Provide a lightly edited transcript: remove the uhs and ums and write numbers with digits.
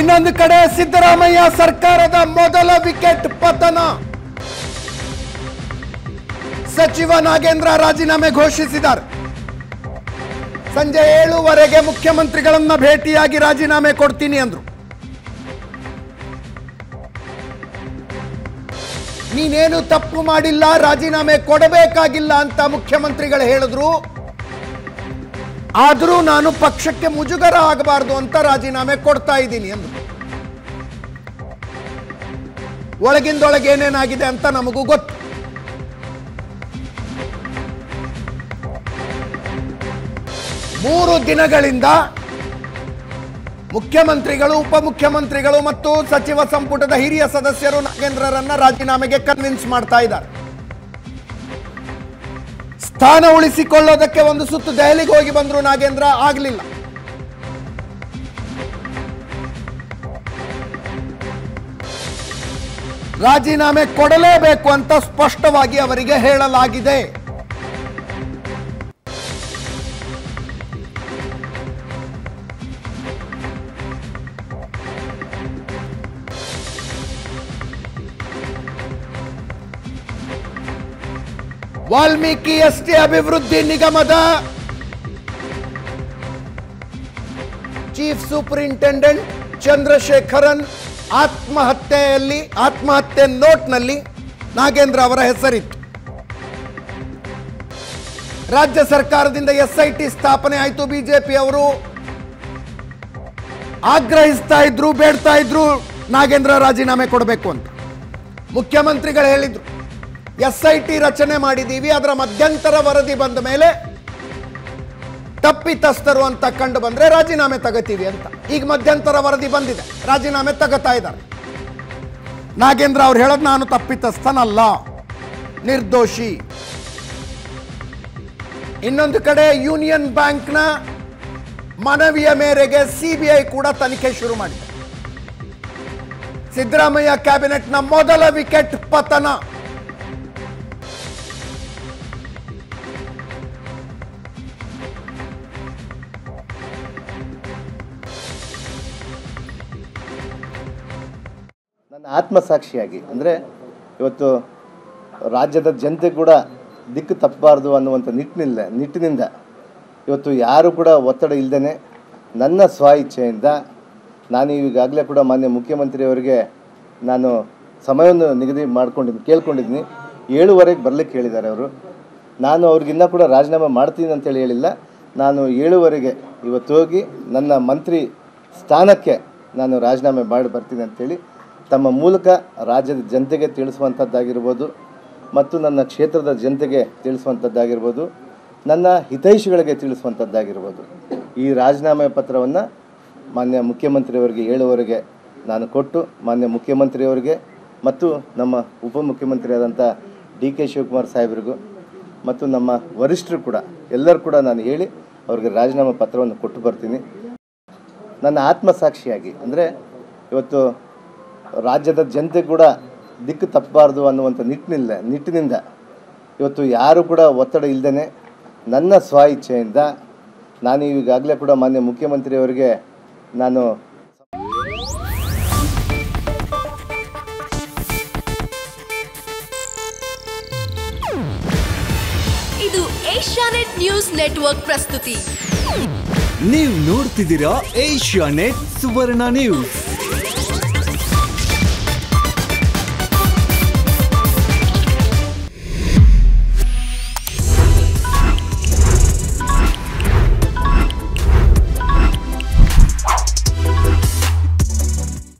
ಇನ್ನೊಂದು ಕಡೆ ಸಿದ್ದರಾಮಯ್ಯ ಸರ್ಕಾರದ ಮೊದಲ ವಿಕೆಟ್ ಪತನ. ಸಚಿವ ನಾಗೇಂದ್ರ ರಾಜೀನಾಮೆ ಘೋಷಿಸಿದ್ದಾರೆ. ಸಂಜೆ 7:15 ಮುಖ್ಯಮಂತ್ರಿಗಳನ್ನ ಭೇಟಿಯಾಗಿ ರಾಜೀನಾಮೆ ಕೊಡ್ತೀನಿ ಅಂದ್ರು. ನೀನೇನು ತಪ್ಪು ಮಾಡಿಲ್ಲ, ರಾಜೀನಾಮೆ ಕೊಡಬೇಕಾಗಿಲ್ಲ ಅಂತ ಮುಖ್ಯಮಂತ್ರಿಗಳು ಹೇಳಿದ್ರು. ಆದರೂ ನಾನು ಪಕ್ಷಕ್ಕೆ ಮುಜುಗರ ಆಗಬಾರದು ಅಂತ ರಾಜೀನಾಮೆ ಕೊಡ್ತಾ ಇದ್ದೀನಿ ಅಂದ್ರು. ಒಳಗಿಂದೊಳಗೆ ಏನೇನಾಗಿದೆ ಅಂತ ನಮಗೂ ಗೊತ್ತು. ಮೂರು ದಿನಗಳಿಂದ ಮುಖ್ಯಮಂತ್ರಿಗಳು, ಉಪಮುಖ್ಯಮಂತ್ರಿಗಳು ಮತ್ತು ಸಚಿವ ಸಂಪುಟದ ಹಿರಿಯ ಸದಸ್ಯರು ನಾಗೇಂದ್ರರನ್ನ ರಾಜೀನಾಮೆಗೆ ಕನ್ವಿನ್ಸ್ ಮಾಡ್ತಾ ಇದ್ದಾರೆ. ಸ್ಥಾನ ಉಳಿಸಿಕೊಳ್ಳೋದಕ್ಕೆ ಒಂದು ಸುತ್ತು ದೆಹಲಿಗೆ ಹೋಗಿ ಬಂದ್ರು ನಾಗೇಂದ್ರ, ಆಗಲಿಲ್ಲ. ರಾಜೀನಾಮೆ ಕೊಡಲೇಬೇಕು ಅಂತ ಸ್ಪಷ್ಟವಾಗಿ ಅವರಿಗೆ ಹೇಳಲಾಗಿದೆ. ವಾಲ್ಮೀಕಿ ಎಸ್ಟಿ ಅಭಿವೃದ್ಧಿ ನಿಗಮದ ಚೀಫ್ ಸೂಪರಿಂಟೆಂಡೆಂಟ್ ಚಂದ್ರಶೇಖರನ್ ಆತ್ಮಹತ್ಯೆ ನೋಟ್ನಲ್ಲಿ ನಾಗೇಂದ್ರ ಅವರ ಹೆಸರಿತ್ತು. ರಾಜ್ಯ ಸರ್ಕಾರದಿಂದ SIT ಸ್ಥಾಪನೆ ಆಯಿತು. ಬಿಜೆಪಿ ಅವರು ಆಗ್ರಹಿಸ್ತಾ ಇದ್ರು, ಬೇಡ್ತಾ ಇದ್ರು ನಾಗೇಂದ್ರ ರಾಜೀನಾಮೆ ಕೊಡಬೇಕು ಅಂತ. ಮುಖ್ಯಮಂತ್ರಿಗಳು ಹೇಳಿದ್ರು, SIT ರಚನೆ ಮಾಡಿದ್ದೀವಿ, ಅದರ ಮಧ್ಯಂತರ ವರದಿ ಬಂದ ಮೇಲೆ ತಪ್ಪಿತಸ್ಥರು ಅಂತ ಕಂಡು ಬಂದ್ರೆ ರಾಜೀನಾಮೆ ತಗೋತೀವಿ ಅಂತ. ಈಗ ಮಧ್ಯಂತರ ವರದಿ ಬಂದಿದೆ, ರಾಜೀನಾಮೆ ತಗೋತಾ ಇದ್ದಾರೆ. ನಾಗೇಂದ್ರ ಅವ್ರು ಹೇಳೋದು, ನಾನು ತಪ್ಪಿತಸ್ಥನಲ್ಲ, ನಿರ್ದೋಷಿ. ಇನ್ನೊಂದು ಕಡೆ ಯೂನಿಯನ್ ಬ್ಯಾಂಕ್ನ ಮನವಿಯ ಮೇರೆಗೆ CBI ಕೂಡ ತನಿಖೆ ಶುರು ಮಾಡಿದೆ. ಸಿದ್ದರಾಮಯ್ಯ ಕ್ಯಾಬಿನೆಟ್ನ ಮೊದಲ ವಿಕೆಟ್ ಪತನ. ನನ್ನ ಆತ್ಮಸಾಕ್ಷಿಯಾಗಿ ಅಂದರೆ ಇವತ್ತು ರಾಜ್ಯದ ಜನತೆ ಕೂಡ ದಿಕ್ಕು ತಪ್ಪಬಾರ್ದು ಅನ್ನುವಂಥ ನಿಟ್ಟಿನಿಂದ ಇವತ್ತು ಯಾರು ಕೂಡ ಒತ್ತಡ ಇಲ್ಲದೇ ನನ್ನ ಸ್ವ ಇಚ್ಛೆಯಿಂದ ನಾನು ಈಗಾಗಲೇ ಕೂಡ ಮಾನ್ಯ ಮುಖ್ಯಮಂತ್ರಿಯವರಿಗೆ ನಾನು ಸಮಯವನ್ನು ನಿಗದಿ ಕೇಳ್ಕೊಂಡಿದ್ದೀನಿ. 7:15 ಬರಲಿಕ್ಕೆ ಹೇಳಿದ್ದಾರೆ ಅವರು. ನಾನು ಅವ್ರಿಗಿನ್ನ ಕೂಡ ರಾಜೀನಾಮೆ ಮಾಡ್ತೀನಿ ಅಂತೇಳಿ ಹೇಳಿಲ್ಲ. ನಾನು 7:15 ಇವತ್ತು ಹೋಗಿ ನನ್ನ ಮಂತ್ರಿ ಸ್ಥಾನಕ್ಕೆ ನಾನು ರಾಜೀನಾಮೆ ಮಾಡಿ ಬರ್ತೀನಿ ಅಂತೇಳಿ ತಮ್ಮ ಮೂಲಕ ರಾಜ್ಯದ ಜನತೆಗೆ ತಿಳಿಸುವಂಥದ್ದಾಗಿರ್ಬೋದು, ಮತ್ತು ನನ್ನ ಕ್ಷೇತ್ರದ ಜನತೆಗೆ ತಿಳಿಸುವಂಥದ್ದಾಗಿರ್ಬೋದು, ನನ್ನ ಹಿತೈಷಿಗಳಿಗೆ ತಿಳಿಸುವಂಥದ್ದಾಗಿರ್ಬೋದು. ಈ ರಾಜೀನಾಮೆ ಪತ್ರವನ್ನು ಮಾನ್ಯ ಮುಖ್ಯಮಂತ್ರಿಯವರಿಗೆ 7:15 ನಾನು ಕೊಟ್ಟು ಮಾನ್ಯ ಮುಖ್ಯಮಂತ್ರಿಯವರಿಗೆ ಮತ್ತು ನಮ್ಮ ಉಪಮುಖ್ಯಮಂತ್ರಿಯಾದಂಥ DK ಶಿವಕುಮಾರ್ ಸಾಹೇಬರಿಗೂ ಮತ್ತು ನಮ್ಮ ವರಿಷ್ಠರು ಕೂಡ ಎಲ್ಲರೂ ಕೂಡ ನಾನು ಹೇಳಿ ಅವ್ರಿಗೆ ರಾಜೀನಾಮೆ ಪತ್ರವನ್ನು ಕೊಟ್ಟು ಬರ್ತೀನಿ. ನನ್ನ ಆತ್ಮಸಾಕ್ಷಿಯಾಗಿ ಅಂದರೆ ಇವತ್ತು ರಾಜ್ಯದ ಜನತೆ ಕೂಡ ದಿಕ್ಕು ತಪ್ಪಬಾರ್ದು ಅನ್ನುವಂಥ ನಿಟ್ಟಿನಿಂದ ಇವತ್ತು ಯಾರು ಕೂಡ ಒತ್ತಡ ಇಲ್ಲದೇ ನನ್ನ ಸ್ವ ಇಚ್ಛೆಯಿಂದ ನಾನು ಈಗಾಗಲೇ ಕೂಡ ಮಾನ್ಯ ಮುಖ್ಯಮಂತ್ರಿಯವರಿಗೆ ನಾನು ಇದು ಏಷ್ಯಾನೆಟ್ ನ್ಯೂಸ್ ನೆಟ್ವರ್ಕ್ ಪ್ರಸ್ತುತಿ. ನೀವು ನೋಡ್ತಿದ್ದೀರಾ ಏಷ್ಯಾನೆಟ್ ಸುವರ್ಣ ನ್ಯೂಸ್.